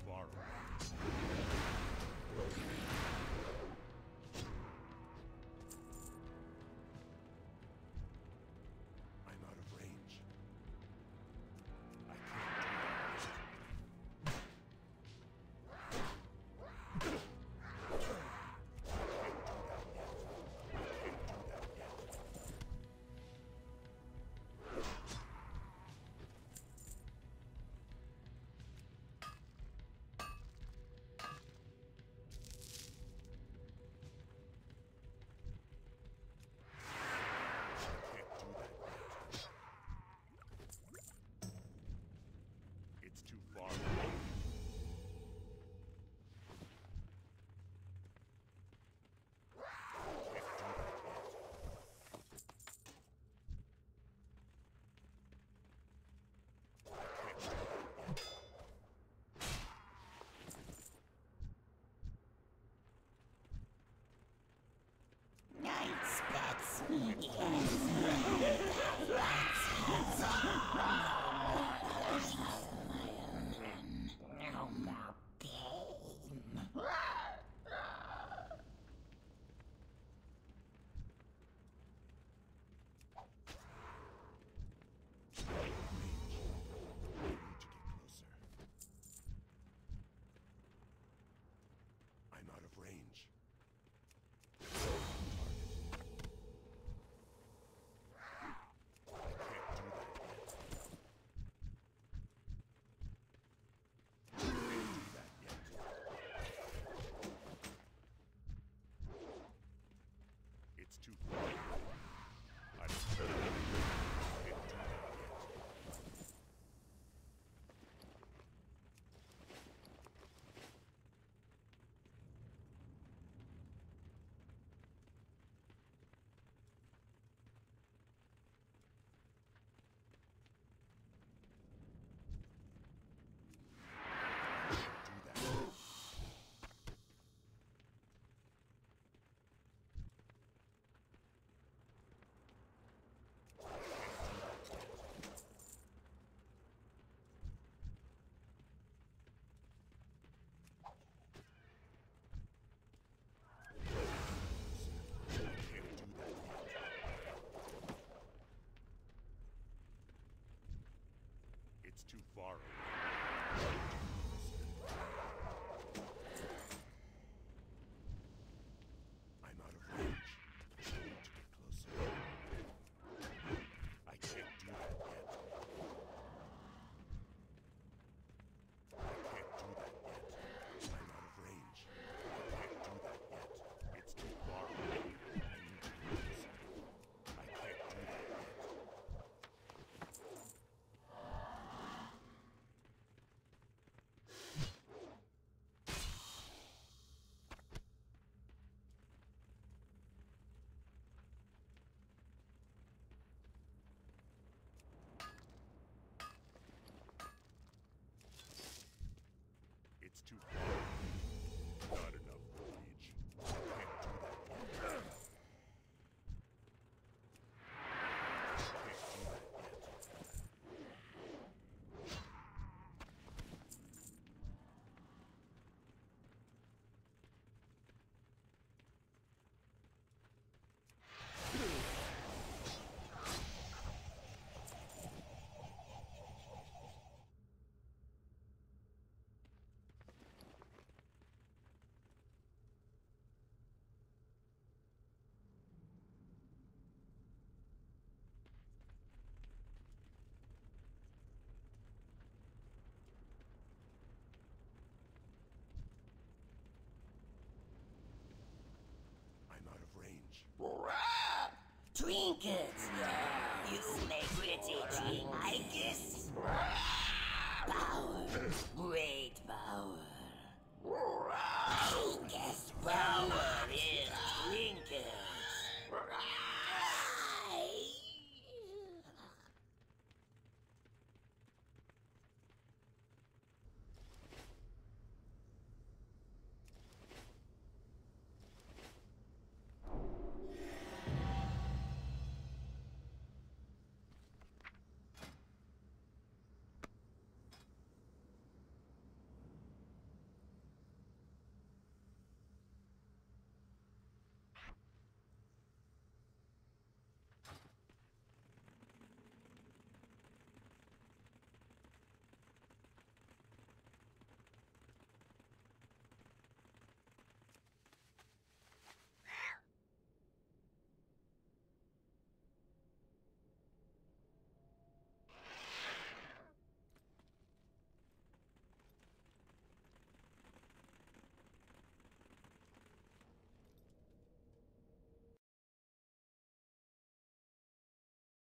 far away. I'm out of range. I can't do that. It's too far away. Nice pets. No more pain. I'm out of range. It's too far. I don't can't do that yet. It's too far away. I'm out of range. I need to get closer. I can't do that yet. I can't do that yet. I'm out of range. I can't do that yet. It's too far away. I need to get closer. I can't do that yet. It's too far. Not enough rage. I can't do that yet. I can't do that yet. I'm out of range. Trinkets! You make pretty trinkets. Power. Great power. Biggest power is